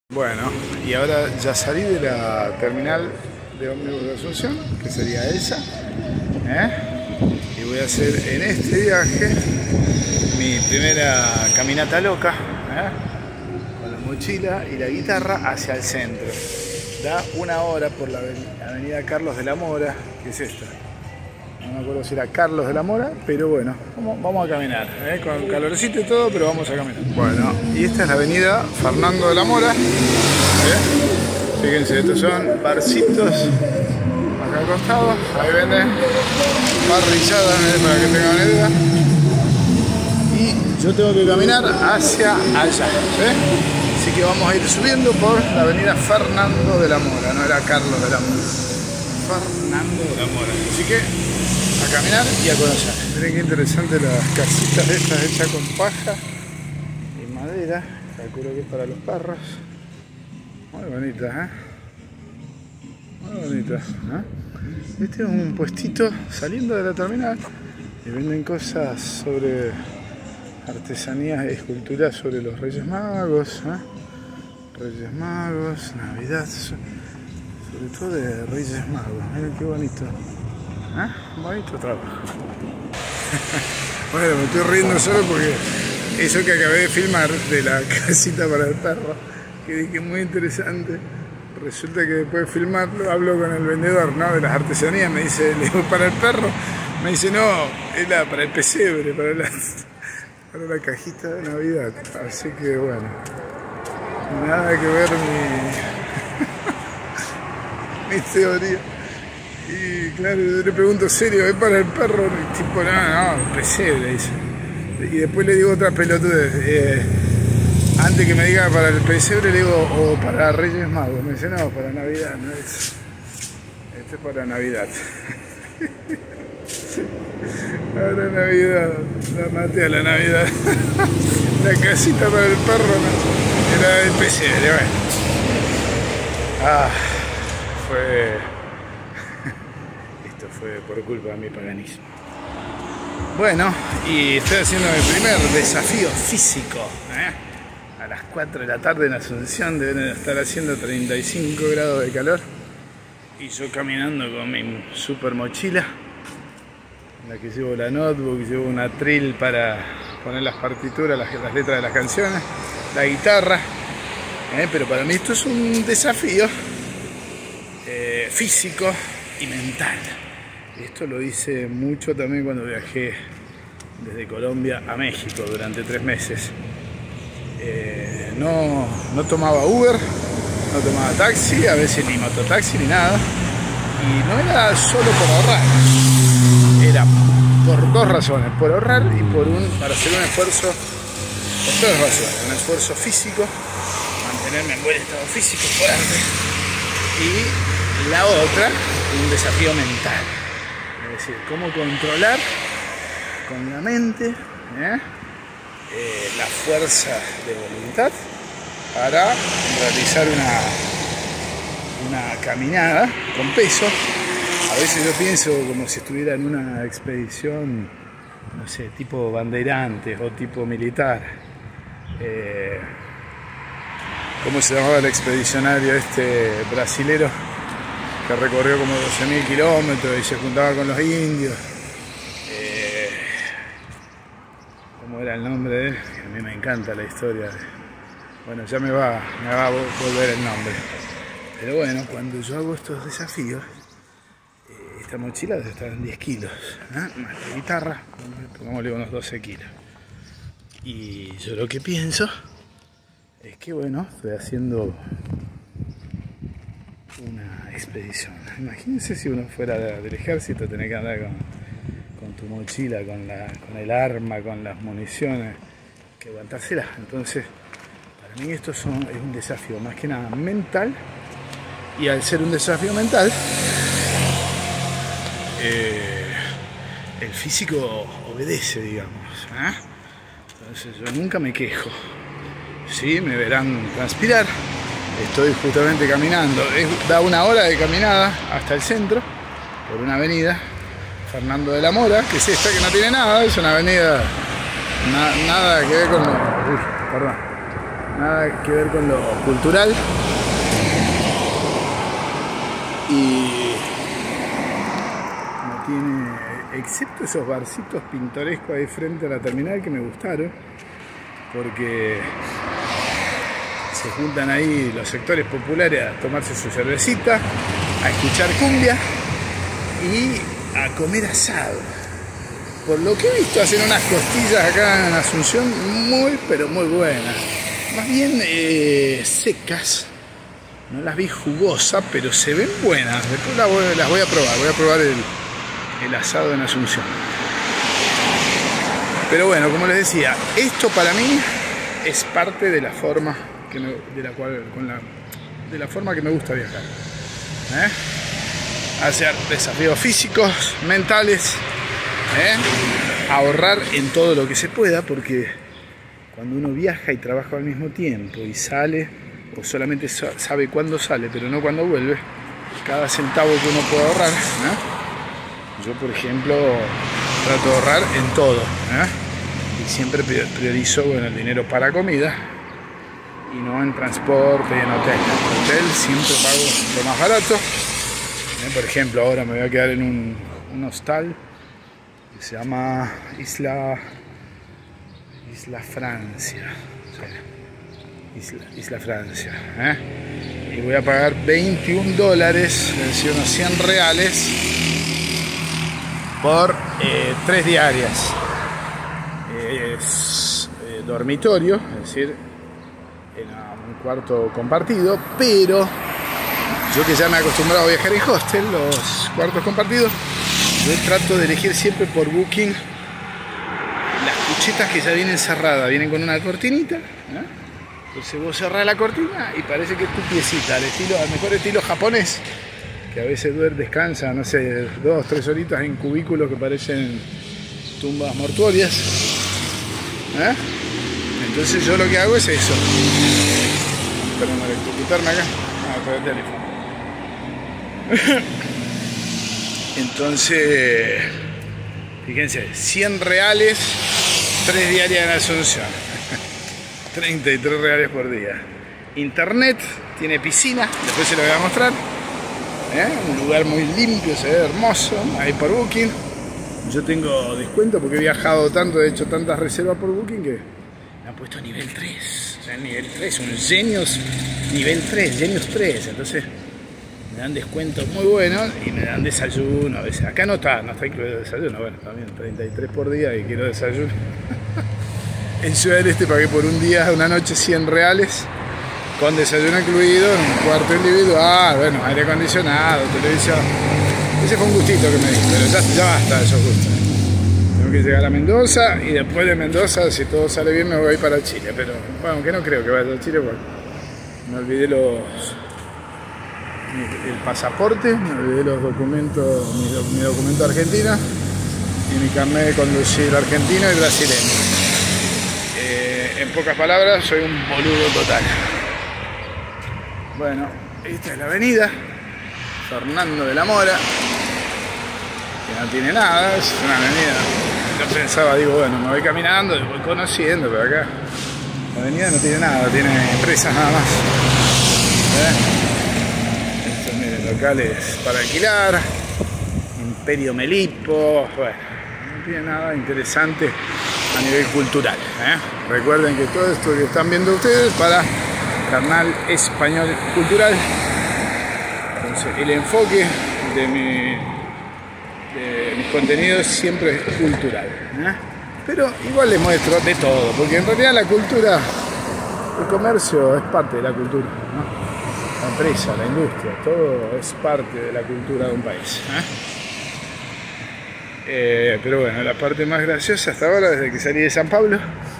Bueno, y ahora ya salí de la terminal de ómnibus de Asunción, que sería esa, y voy a hacer en este viaje mi primera caminata loca, con la mochila y la guitarra hacia el centro. Da una hora por la avenida Carlos de la Mora, que es esta. No me acuerdo si era Carlos de la Mora, pero bueno, vamos a caminar, con calorcito y todo, pero vamos a caminar. Bueno, y esta es la avenida Fernando de la Mora. Fíjense, estos son barcitos acá al costado. Ahí venden parrilladas, para que tengan una idea. Y yo tengo que caminar hacia allá, así que vamos a ir subiendo por la avenida Fernando de la Mora, no era Carlos de la Mora, Fernando de la Mora. Así que a caminar y a conocer. Miren qué interesante las casitas estas hechas con paja y madera. Calculo que es para los perros. Muy bonitas, muy bonitas, Este es un puestito saliendo de la terminal y venden cosas sobre artesanías y esculturas sobre los Reyes Magos, Reyes Magos, Navidad, sobre todo de Reyes Magos. Miren qué bonito. Bonito trabajo. Bueno, me estoy riendo solo porque eso que acabé de filmar de la casita para el perro, que dije muy interesante, resulta que después de filmarlo hablo con el vendedor, de las artesanías, me dice, le digo, para el perro, me dice, no, es la para el pesebre, para la cajita de Navidad. Así que bueno, nada que ver mi teoría. Y claro, yo le pregunto, ¿serio? ¿Es para el perro? Y tipo, no, pesebre, dice. Y después le digo otra pelotudez. Antes que me diga para el pesebre, le digo, o para Reyes Magos. Me dice, no, para Navidad, no es. Este es para Navidad. Ahora Navidad, la maté a la Navidad. La casita para el perro, no, era el pesebre, bueno. Fue por culpa de mi paganismo. Bueno, y estoy haciendo mi primer desafío físico. A las 4 de la tarde en Asunción deben estar haciendo 35 grados de calor. Y yo caminando con mi super mochila, en la que llevo la notebook, llevo una atril para poner las partituras, las letras de las canciones, la guitarra. Pero para mí esto es un desafío físico y mental. Esto lo hice mucho también cuando viajé desde Colombia a México durante 3 meses. No tomaba Uber, no tomaba taxi, a veces ni mototaxi ni nada. Y no era solo por ahorrar, era por 2 razones, por ahorrar y para hacer un esfuerzo, por 3 razones. Un esfuerzo físico, mantenerme en buen estado físico, fuerte. Y la otra, un desafío mental. Es decir, cómo controlar con la mente la fuerza de voluntad para realizar una caminada con peso. A veces yo pienso como si estuviera en una expedición, no sé, tipo bandeirantes o tipo militar. ¿Cómo se llamaba el expedicionario brasilero que recorrió como 12.000 kilómetros y se juntaba con los indios? ¿Cómo era el nombre de él? A mí me encanta la historia. Bueno, ya me va a volver el nombre. Pero bueno, cuando yo hago estos desafíos, esta mochila debe estar en 10 kilos, más la guitarra, pongámosle unos 12 kilos. Y yo lo que pienso es que bueno, estoy haciendo una expedición. Imagínense si uno fuera del ejército, tener que andar con tu mochila, con el arma, con las municiones, que aguantárselas. Entonces, para mí esto es un desafío más que nada mental, y al ser un desafío mental, el físico obedece, digamos. Entonces yo nunca me quejo. Sí, me verán transpirar. Estoy justamente caminando, da una hora de caminada hasta el centro, por una avenida Fernando de la Mora, que es esta, que no tiene nada, es una avenida nada que ver con... nada que ver con lo cultural. Y no tiene, excepto esos barcitos pintorescos ahí frente a la terminal que me gustaron, porque se juntan ahí los sectores populares a tomarse su cervecita, a escuchar cumbia y a comer asado. Por lo que he visto, hacen unas costillas acá en Asunción muy, pero muy buenas. Más bien secas. No las vi jugosas, pero se ven buenas. Después las voy a probar. Voy a probar el asado en Asunción. Pero bueno, como les decía, esto para mí es parte de la forma de la forma que me gusta viajar. Hacer desafíos físicos, mentales, ahorrar en todo lo que se pueda, porque cuando uno viaja y trabaja al mismo tiempo y sale, o solamente sabe cuándo sale, pero no cuándo vuelve, cada centavo que uno puede ahorrar, yo por ejemplo trato de ahorrar en todo, y siempre priorizo el dinero para comida y no en transporte y en hotel. En hotel siempre pago lo más barato. Por ejemplo, ahora me voy a quedar en un hostal que se llama Isla Francia. Isla Francia. Y voy a pagar $21, es decir, unos 100 reales por 3 diarias. Es dormitorio, es decir, en un cuarto compartido, pero yo que ya me he acostumbrado a viajar en hostel, los cuartos compartidos, yo trato de elegir siempre por Booking las cuchetas que ya vienen cerradas, vienen con una cortinita, entonces vos cerrás la cortina y parece que es tu piecita, al mejor estilo japonés, que a veces descansa, no sé, 2-3 horitas en cubículos que parecen tumbas mortuorias. Entonces yo lo que hago es eso. Esperen a electrocutarme acá. Por el teléfono. Entonces, fíjense, 100 reales, 3 diarias en Asunción. 33 reales por día. Internet, tiene piscina, después se lo voy a mostrar. Un lugar muy limpio, se ve hermoso, ahí por Booking. Yo tengo descuento porque he viajado tanto, he hecho tantas reservas por Booking que me han puesto nivel 3. O sea, nivel 3, un Genius nivel 3, Genius 3. Entonces me dan descuentos muy buenos y me dan desayuno a veces. Acá no está incluido desayuno. Bueno, también 33 por día y quiero desayuno. En Ciudad del Este pagué por un día, una noche 100 reales con desayuno incluido en un cuarto individual. Bueno, aire acondicionado, televisión. Ese fue un gustito que me di, pero ya basta de esos gustos. Tengo que llegar a Mendoza y después de Mendoza, si todo sale bien, me voy para Chile. Pero bueno, aunque no creo que vaya a Chile porque me olvidé el pasaporte, me olvidé los documentos, mi documento argentino y mi carnet de conducir argentino y brasileño. En pocas palabras, soy un boludo total. Bueno, esta es la avenida Fernando de la Mora, que no tiene nada, es una avenida. Yo pensaba, digo, bueno, me voy caminando, voy conociendo, pero acá la avenida no tiene nada, tiene empresas nada más. Estos, miren, locales para alquilar, Imperio Melipo, bueno, no tiene nada interesante a nivel cultural. Recuerden que todo esto que están viendo ustedes para Canal Español Cultural. Entonces, el enfoque de mis contenidos siempre es cultural, pero igual les muestro de todo, porque en realidad la cultura, el comercio es parte de la cultura, la empresa, la industria, todo es parte de la cultura de un país. Pero bueno, la parte más graciosa hasta ahora, desde que salí de San Pablo,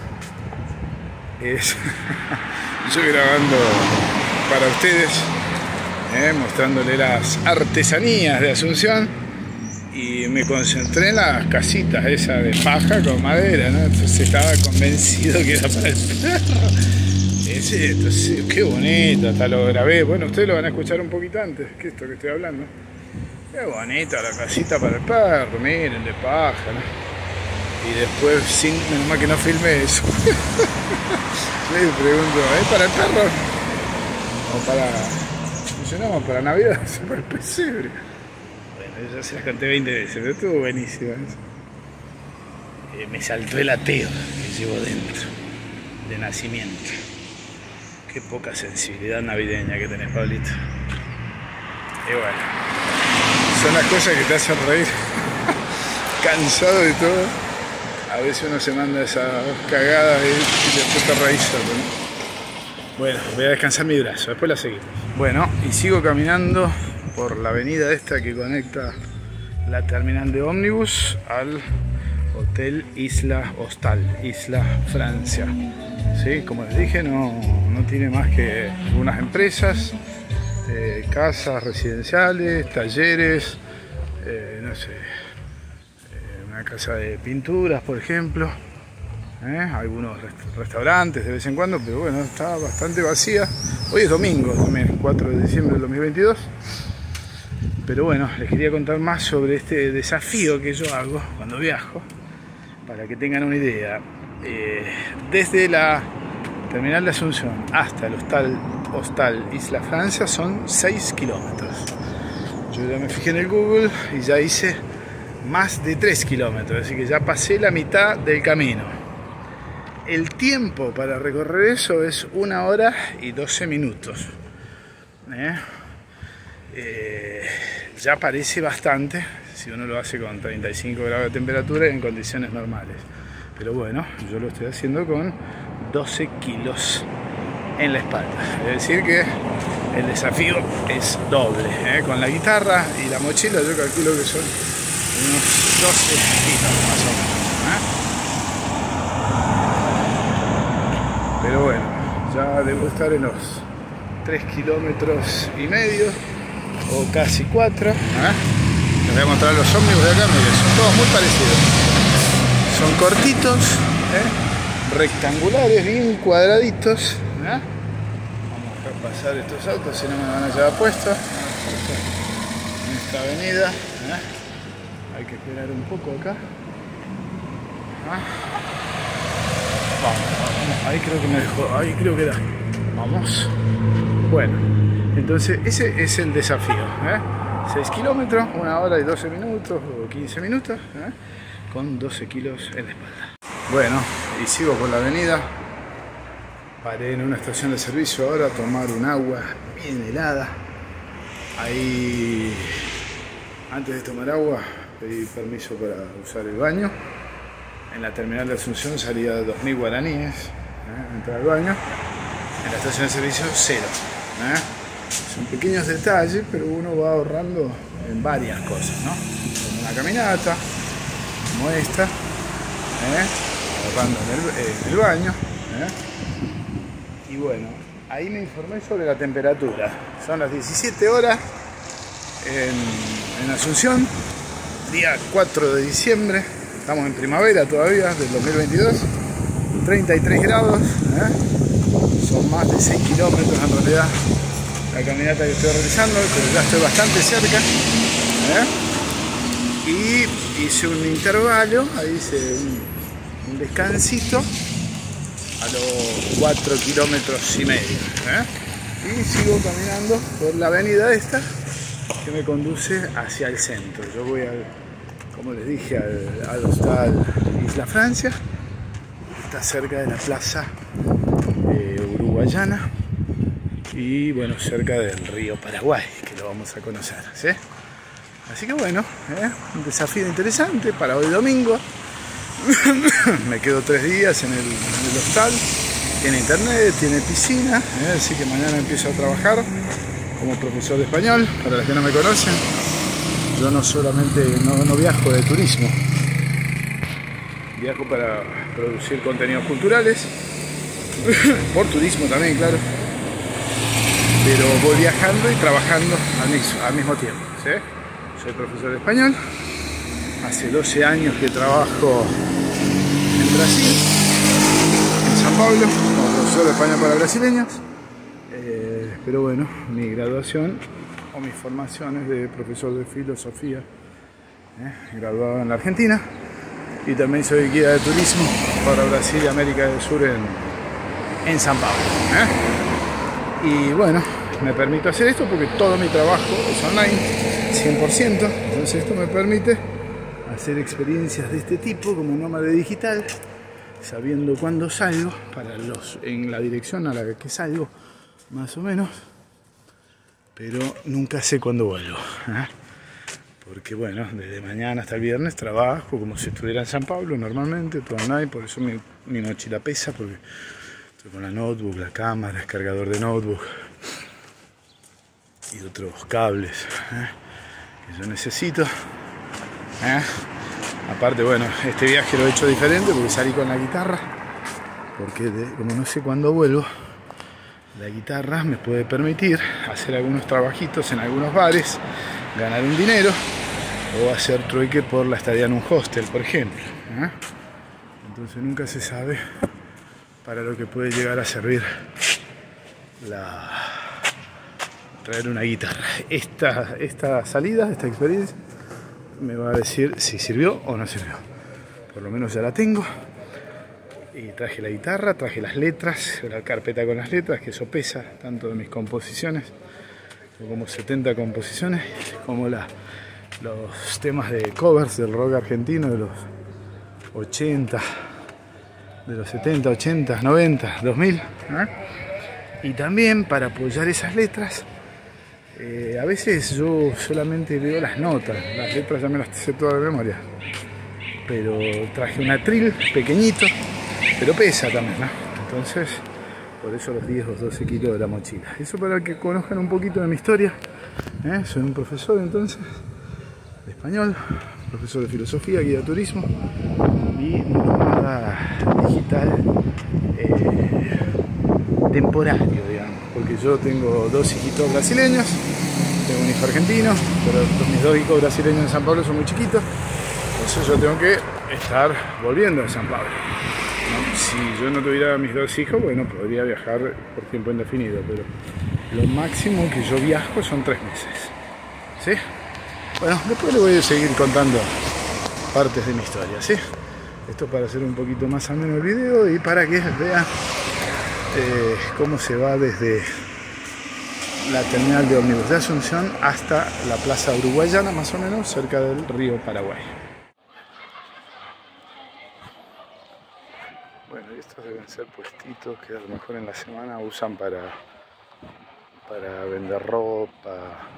es yo grabando para ustedes, mostrándole las artesanías de Asunción, y me concentré en las casitas esas de paja con madera, ¿no? Entonces estaba convencido que era para el perro. Entonces, qué bonito, hasta lo grabé. Bueno, ustedes lo van a escuchar un poquito antes que esto que estoy hablando. Qué bonita la casita para el perro, miren, de paja, ¿no? Y después, menos mal que no filmé eso. Le pregunto, ¿es para el perro? ¿O para... funcionamos para Navidad? ¿Para el pesebre? Bueno, yo ya se las conté 20 veces, pero estuvo buenísimo eso. Me saltó el ateo que llevo dentro, de nacimiento. Qué poca sensibilidad navideña que tenés, Pablito. Y bueno, son las cosas que te hacen reír. Cansado de todo. A veces uno se manda esas cagadas y después te reís solo, ¿no? Bueno, voy a descansar mi brazo, después la seguimos. Bueno, y sigo caminando por la avenida esta que conecta la terminal de ómnibus al Hotel Isla Hostal, Isla Francia. ¿Sí? Como les dije, no tiene más que unas empresas, casas residenciales, talleres, no sé, una casa de pinturas, por ejemplo, algunos restaurantes de vez en cuando, pero bueno, está bastante vacía. Hoy es domingo también, 4 de diciembre del 2022. Pero bueno, les quería contar más sobre este desafío que yo hago cuando viajo, para que tengan una idea. Desde la terminal de Asunción hasta el hostal Isla Francia son 6 kilómetros. Yo ya me fijé en el Google y ya hice más de 3 kilómetros, así que ya pasé la mitad del camino. El tiempo para recorrer eso es 1 hora y 12 minutos. Ya parece bastante si uno lo hace con 35 grados de temperatura y en condiciones normales. Pero bueno, yo lo estoy haciendo con 12 kilos en la espalda. Es decir que el desafío es doble. Con la guitarra y la mochila yo calculo que son unos 12 kilos más o menos. Pero bueno, ya debo estar en los 3 kilómetros y medio o casi 4. Les voy a mostrar los ómnibus de acá, miren, son todos muy parecidos. Son cortitos, rectangulares, bien cuadraditos. Vamos a dejar pasar estos autos, si no me van a llevar puesto. En esta avenida, hay que esperar un poco acá. Vamos, ahí creo que me dejó, ahí creo que da. Vamos. Bueno, entonces ese es el desafío. 6 kilómetros, 1 hora y 12 minutos o 15 minutos, con 12 kilos en la espalda. Bueno, y sigo por la avenida. Paré en una estación de servicio ahora a tomar un agua bien helada. Ahí, antes de tomar agua, pedí permiso para usar el baño. En la terminal de Asunción salía 2.000 guaraníes, entrar al baño. En la estación de servicio, 0. Son pequeños detalles, pero uno va ahorrando en varias cosas, ¿no? Como una caminata, como esta, ahorrando en el baño. Y bueno, ahí me informé sobre la temperatura. Son las 17 horas en Asunción, día 4 de diciembre. Estamos en primavera todavía, del 2022. 33 grados, son más de 6 kilómetros en realidad la caminata que estoy realizando, pero ya estoy bastante cerca. Y hice un intervalo, ahí hice un descansito a los 4 kilómetros y medio. Y sigo caminando por la avenida esta que me conduce hacia el centro. Yo voy como les dije, al hostal Isla Francia. Está cerca de la plaza uruguayana y bueno, cerca del río Paraguay, que lo vamos a conocer, ¿sí? Así que bueno, un desafío interesante para hoy domingo. Me quedo 3 días en el hostal. Tiene internet, tiene piscina, así que mañana empiezo a trabajar como profesor de español. Para los que no me conocen, yo no solamente no viajo de turismo, viajo para producir contenidos culturales, por turismo también, claro, pero voy viajando y trabajando al mismo tiempo, ¿sí? Soy profesor de español, hace 12 años que trabajo en Brasil, en San Pablo, como profesor de español para brasileños, pero bueno, mi graduación o mi formación es de profesor de filosofía, graduado en la Argentina. y también soy guía de turismo para Brasil y América del Sur en San Pablo. Y bueno, me permito hacer esto porque todo mi trabajo es online, 100%, entonces esto me permite hacer experiencias de este tipo como nómada digital, sabiendo cuándo salgo, en la dirección a la que salgo, más o menos, pero nunca sé cuándo vuelvo, porque bueno, desde mañana hasta el viernes trabajo como si estuviera en San Pablo normalmente, todo online, por eso mi mochila pesa, porque estoy con la notebook, la cámara, el cargador de notebook y otros cables que yo necesito. Aparte, bueno, este viaje lo he hecho diferente porque salí con la guitarra, porque como no sé cuándo vuelvo, la guitarra me puede permitir hacer algunos trabajitos en algunos bares, ganar un dinero o hacer trueque por la estadía en un hostel, por ejemplo. Entonces nunca se sabe para lo que puede llegar a servir traer una guitarra. Esta salida, esta experiencia me va a decir si sirvió o no sirvió. Por lo menos ya la tengo. Y traje la guitarra, traje las letras, la carpeta con las letras, que eso pesa, tanto de mis composiciones, como 70 composiciones, como los temas de covers del rock argentino de los 80, de los 70, 80, 90, 2000. Y también para apoyar esas letras, a veces yo solamente veo las notas, las letras ya me las sé todas de memoria, pero traje un atril pequeñito, pero pesa también, ¿no? Entonces, por eso los 10 o 12 kilos de la mochila. Eso para que conozcan un poquito de mi historia. Soy un profesor entonces de español, profesor de filosofía, guía de turismo y nómada digital temporario, digamos, porque yo tengo 2 hijitos brasileños, tengo un hijo argentino, pero mis 2 hijos brasileños en San Pablo son muy chiquitos, entonces yo tengo que estar volviendo a San Pablo. Si yo no tuviera mis 2 hijos, bueno, podría viajar por tiempo indefinido, pero lo máximo que yo viajo son 3 meses. ¿Sí? Bueno, después le voy a seguir contando partes de mi historia, ¿sí? Esto para hacer un poquito más ameno el video y para que vean cómo se va desde la terminal de ómnibus de Asunción hasta la plaza uruguayana, más o menos, cerca del río Paraguay. Bueno, y estos deben ser puestitos que a lo mejor en la semana usan para vender ropa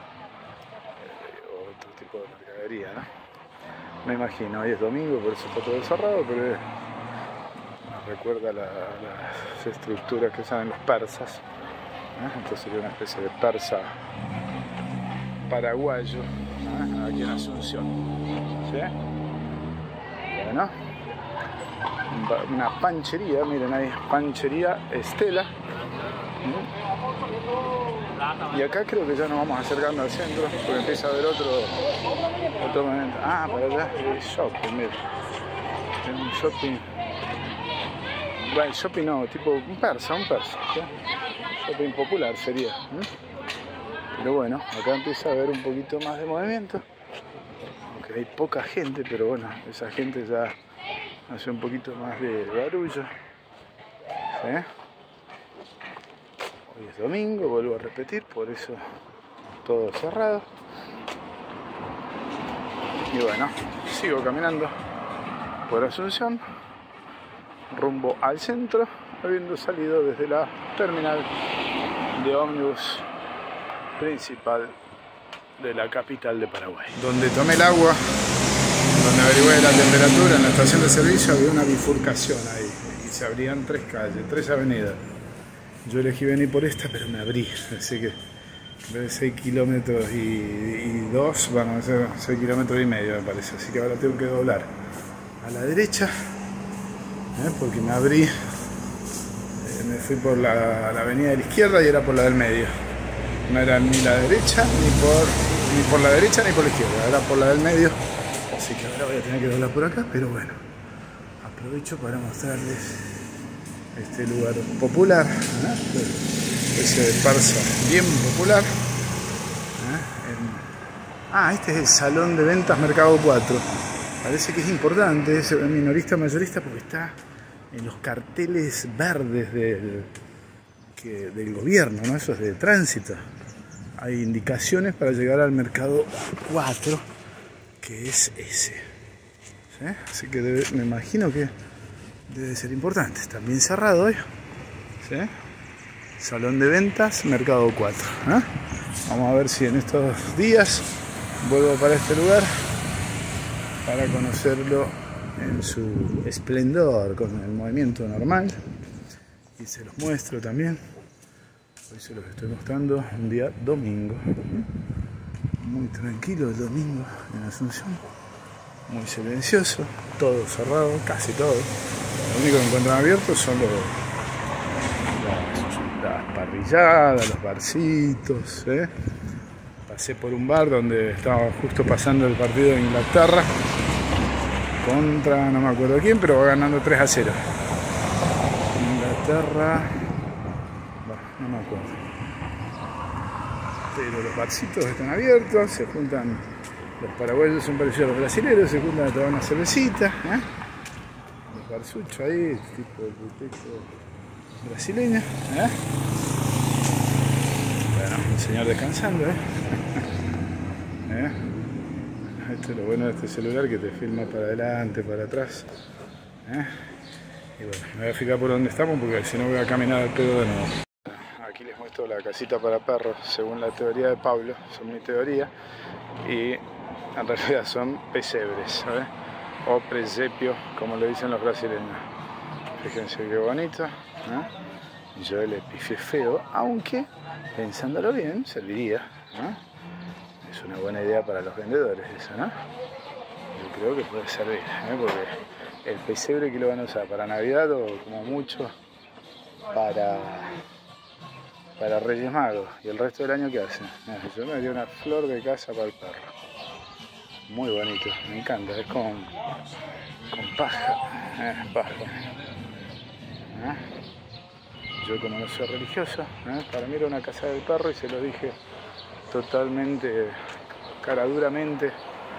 o otro tipo de mercadería, ¿no? Me imagino, hoy es domingo, por eso está todo cerrado, pero me recuerda las estructuras que usan los persas, entonces sería una especie de persa paraguayo, aquí en Asunción, ¿sí? Bueno, una panchería, miren ahí, panchería Estela. Y acá creo que ya nos vamos acercando al centro, porque empieza a haber otro momento. Para allá es shopping, miren. Es un shopping. Bueno, shopping no, tipo un persa, ¿sí? Shopping popular sería. Pero bueno, acá empieza a haber un poquito más de movimiento. Aunque hay poca gente, pero bueno, esa gente ya hace un poquito más de barullo. ¿Sí? Hoy es domingo, vuelvo a repetir, por eso todo cerrado. Y bueno, sigo caminando por Asunción, rumbo al centro, habiendo salido desde la terminal de ómnibus principal de la capital de Paraguay. Donde tomé el agua, donde averigué la temperatura en la estación de servicio, había una bifurcación ahí y se abrían 3 calles, 3 avenidas. Yo elegí venir por esta, pero me abrí, así que en vez de 6 kilómetros y 2 van a ser 6 kilómetros y medio, me parece, así que ahora tengo que doblar a la derecha, porque me abrí, me fui por la avenida de la izquierda y era por la del medio, no era ni la derecha ni por la derecha ni por la izquierda, era por la del medio, así que ahora voy a tener que doblar por acá, pero bueno, aprovecho para mostrarles este lugar popular, ese persa bien popular. Este es el Salón de Ventas Mercado 4. Parece que es importante, es minorista mayorista porque está en los carteles verdes del gobierno, ¿no? Eso es de tránsito. Hay indicaciones para llegar al mercado 4, que es ese. ¿Sí? Así que me imagino que debe ser importante. Está bien cerrado hoy. ¿Sí? Salón de ventas, mercado 4. ¿Eh? Vamos a ver si en estos días vuelvo para este lugar para conocerlo en su esplendor, con el movimiento normal. Y se los muestro también. Hoy se los estoy mostrando un día domingo. Muy tranquilo el domingo en Asunción. Muy silencioso, todo cerrado, casi todo. Lo único que encuentran abiertos son las parrilladas, los barcitos. Pasé por un bar donde estaba justo pasando el partido de Inglaterra contra no me acuerdo quién, pero va ganando 3-0. Inglaterra, bueno, no me acuerdo. Pero los barcitos están abiertos, se juntan. Los paraguayos son parecidos a los brasileños, se juntan a tomar una cervecita. Los barsuchos ahí, tipo de pretexto brasileño. Bueno, el señor descansando. Esto es lo bueno de este celular, que te filma para adelante, para atrás. Y bueno, me voy a fijar por dónde estamos porque si no voy a caminar al pedo de nuevo. Aquí les muestro la casita para perros, según la teoría de Pablo, son mi teoría. Y en realidad son pesebres, ¿sabes? O presepio, como le dicen los brasileños. Fíjense qué bonito. Yo le pifié feo, aunque pensándolo bien, serviría. Es una buena idea para los vendedores eso, ¿no? Yo creo que puede servir, porque el pesebre que lo van a usar para Navidad o como mucho para Reyes Magos. Y el resto del año, ¿qué hacen? Yo me haría una flor de casa para el perro. Muy bonito, me encanta, es con paja. Paja. Yo como no soy religioso, para mí era una casa del perro y se lo dije totalmente, caraduramente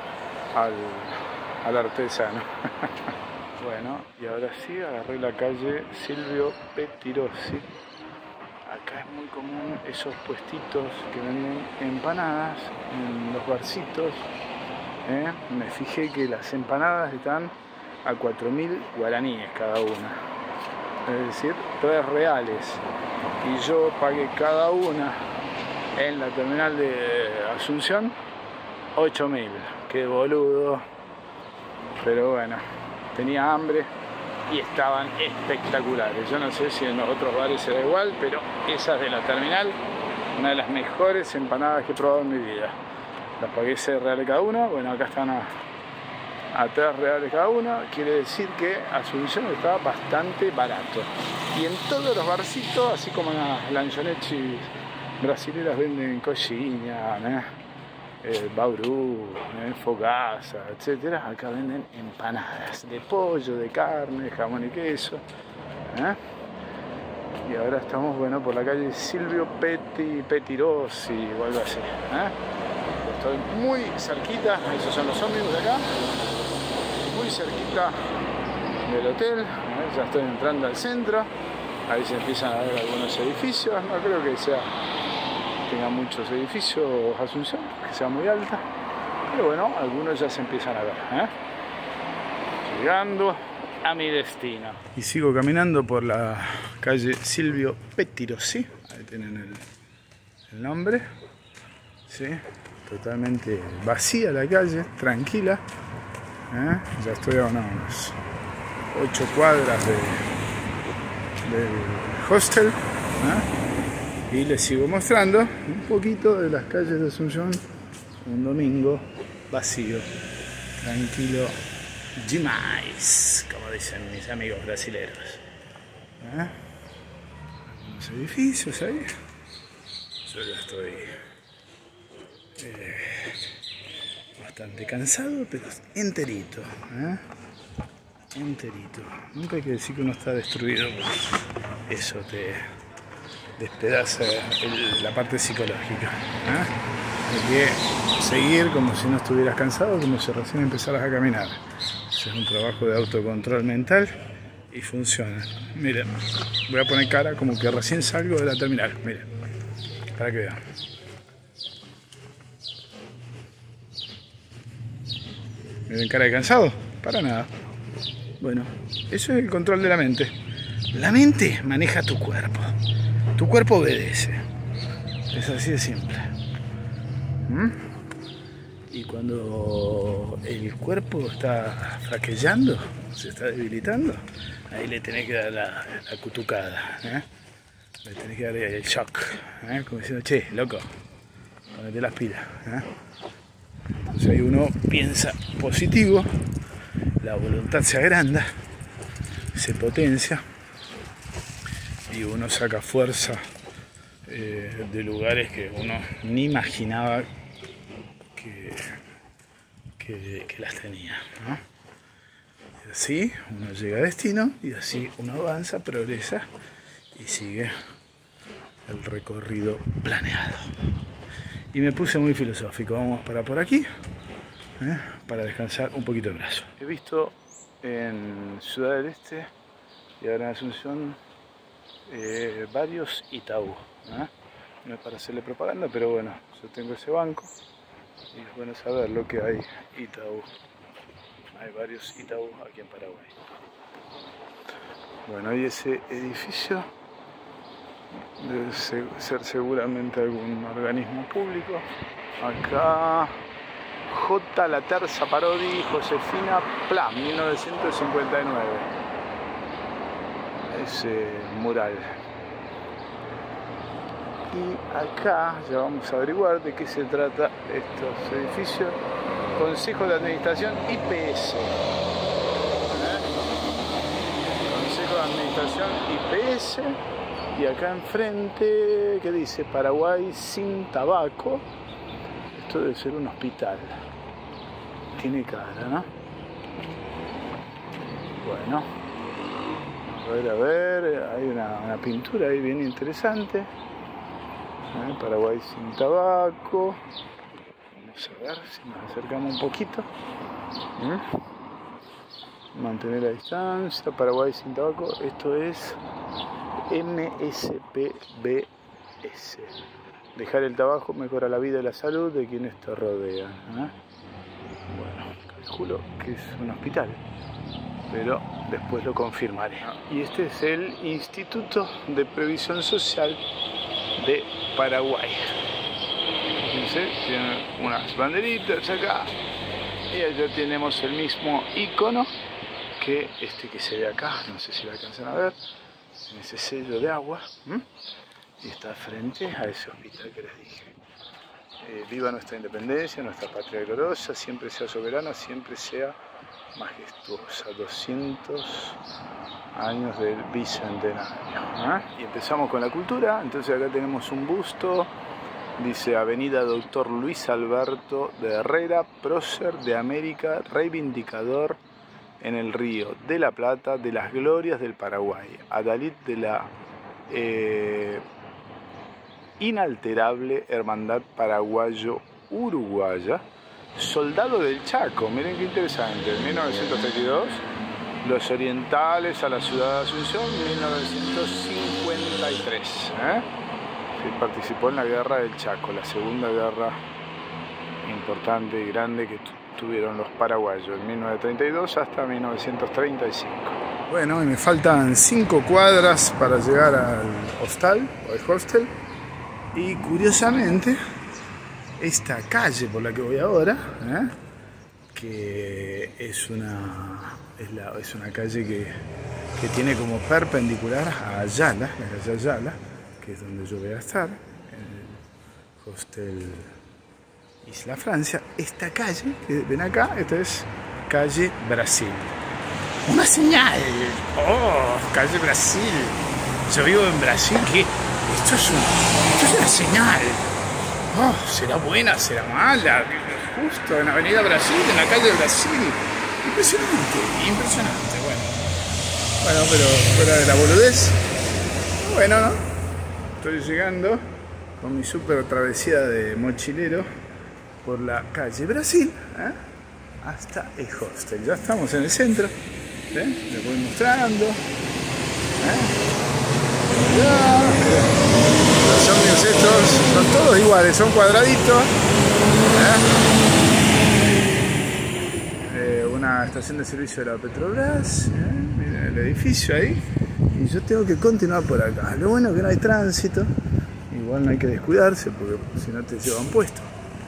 al artesano. Bueno, y ahora sí agarré la calle Silvio Pettirossi. Acá es muy común esos puestitos que venden empanadas en los barcitos. Me fijé que las empanadas están a 4.000 guaraníes cada una, es decir, 3 reales. Y yo pagué cada una en la terminal de Asunción 8.000. Qué boludo. Pero bueno, tenía hambre y estaban espectaculares. Yo no sé si en los otros bares será igual, pero esas de la terminal, una de las mejores empanadas que he probado en mi vida. Las pagué 6 reales cada una. Bueno, acá están a 3 reales cada una. Quiere decir que Asunción está bastante barato. Y en todos los barcitos, así como en las lanchonettes brasileras venden coxinha, bauru, fogaza, etc. Acá venden empanadas de pollo, de carne, jamón y queso. Y ahora estamos, bueno, por la calle Silvio Pettirossi o algo así. Estoy muy cerquita, esos son los ómnibus de acá, muy cerquita del hotel. Ya estoy entrando al centro, ahí se empiezan a ver algunos edificios. No creo que tenga muchos edificios Asunción, que sea muy alta, pero bueno, algunos ya se empiezan a ver. Llegando a mi destino. Y sigo caminando por la calle Silvio Pettirossi, ahí tienen el nombre. ¿Sí? Totalmente vacía la calle, tranquila. Ya estoy a unas 8 cuadras del hostel. Y les sigo mostrando un poquito de las calles de Asunción. Un domingo vacío, tranquilo, demais, como dicen mis amigos brasileños. Unos edificios ahí. Yo ya estoy bastante cansado, pero enterito. Enterito. Nunca hay que decir que uno está destruido, porque eso te despedaza la parte psicológica. Hay que seguir como si no estuvieras cansado, como si recién empezaras a caminar. Ese es un trabajo de autocontrol mental y funciona. Miren, voy a poner cara como que recién salgo de la terminal. Miren, para que vean. ¿Miren cara de cansado? Para nada. Bueno, eso es el control de la mente. La mente maneja tu cuerpo. Tu cuerpo obedece. Es así de simple. Y cuando el cuerpo está flaqueando, se está debilitando, ahí le tenés que dar la cutucada, le tenés que dar el shock, como diciendo, che, loco, ponete las pilas. Entonces ahí uno piensa positivo, la voluntad se agranda, se potencia y uno saca fuerza de lugares que uno ni imaginaba que las tenía, ¿no? Y así uno llega a destino y así uno avanza, progresa y sigue el recorrido planeado. Y me puse muy filosófico. Vamos para por aquí, para descansar un poquito el brazo. He visto en Ciudad del Este y ahora en Asunción varios Itaú. No es para hacerle propaganda, pero bueno, yo tengo ese banco y es bueno saber lo que hay Itaú. Hay varios Itaú aquí en Paraguay. Bueno, y ese edificio debe ser seguramente algún organismo público. Acá J. La Terza Parodi, Josefina Pla, 1959. Ese mural. Y acá ya vamos a averiguar de qué se trata estos edificios. Consejo de Administración IPS. Consejo de Administración IPS. Y acá enfrente, ¿qué dice? Paraguay sin tabaco. Esto debe ser un hospital. Tiene cara, ¿no? Bueno. A ver, hay una pintura ahí bien interesante. Paraguay sin tabaco. Vamos a ver si nos acercamos un poquito. Mantener la distancia. Paraguay sin tabaco. Esto es MSPBS. Dejar el tabaco mejora la vida y la salud de quienes te rodean. Bueno, calculo que es un hospital, pero después lo confirmaré. Y este es el Instituto de Previsión Social de Paraguay. Fíjense, tienen unas banderitas acá y allá tenemos el mismo icono que este que se ve acá, no sé si lo alcanzan a ver, en ese sello de agua, y está frente a ese hospital que les dije. Viva nuestra independencia, nuestra patria gloriosa, siempre sea soberana, siempre sea majestuosa. 200 años del bicentenario. Y empezamos con la cultura. Entonces acá tenemos un busto, dice Avenida Doctor Luis Alberto de Herrera, prócer de América, reivindicador en el Río de la Plata de las glorias del Paraguay, adalid de la inalterable hermandad paraguayo-uruguaya, soldado del Chaco. Miren qué interesante, en 1932, los orientales a la ciudad de Asunción, 1953. Sí, participó en la guerra del Chaco, la segunda guerra importante y grande que tuvieron los paraguayos, en 1932 hasta 1935. Bueno, y me faltan 5 cuadras para llegar al hostal, o al hostel. Y curiosamente, esta calle por la que voy ahora, que es una calle que tiene como perpendicular a Ayala, la calle Ayala, que es donde yo voy a estar, en el hostel Isla Francia. Esta calle, que ven acá, esta es calle Brasil. Una señal. ¡Oh! Calle Brasil. Yo vivo en Brasil, que esto es una señal. Oh, ¿será buena? ¿Será mala? Justo en Avenida Brasil, en la calle Brasil. Impresionante, bueno, pero fuera de la boludez. Bueno, ¿no? Estoy llegando con mi super travesía de mochilero por la calle Brasil, hasta el hostel. Ya estamos en el centro, les voy mostrando. Ya. Los ómnibus estos son todos iguales, son cuadraditos. Una estación de servicio de la Petrobras, miren el edificio ahí, y yo tengo que continuar por acá. Lo bueno es que no hay tránsito, igual no hay que descuidarse porque si no te llevan puesto.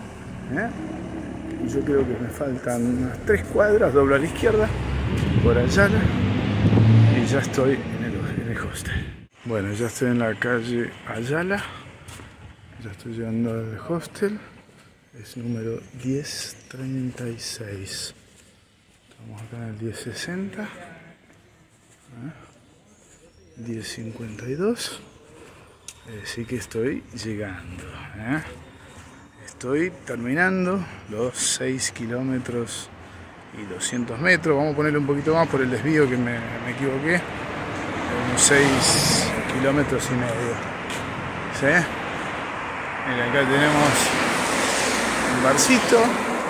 Yo creo que me faltan unas 3 cuadras, doblo a la izquierda por Ayala y ya estoy en el hostel. Bueno, ya estoy en la calle Ayala, ya estoy llegando al hostel, es número 1036. Estamos acá en el 1060, 1052, así que estoy llegando. Estoy terminando los 6 kilómetros y 200 metros. Vamos a ponerle un poquito más por el desvío que me equivoqué. Unos 6 kilómetros y medio. ¿Sí? Mira, acá tenemos un barcito.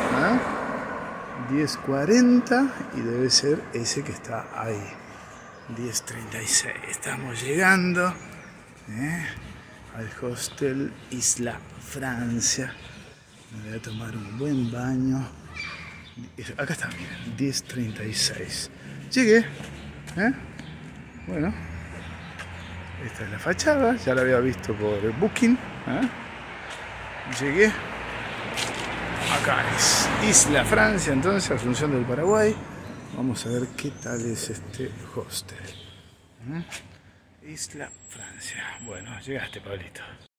10:40 y debe ser ese que está ahí. 10:36. Estamos llegando al hostel Isla Francia. Me voy a tomar un buen baño. Acá está, miren, 10:36. Llegué. Bueno, esta es la fachada, ya la había visto por el Booking. Llegué. Acá es Isla Francia, entonces, Asunción del Paraguay. Vamos a ver qué tal es este hostel. Isla Francia. Bueno, llegaste, Pablito.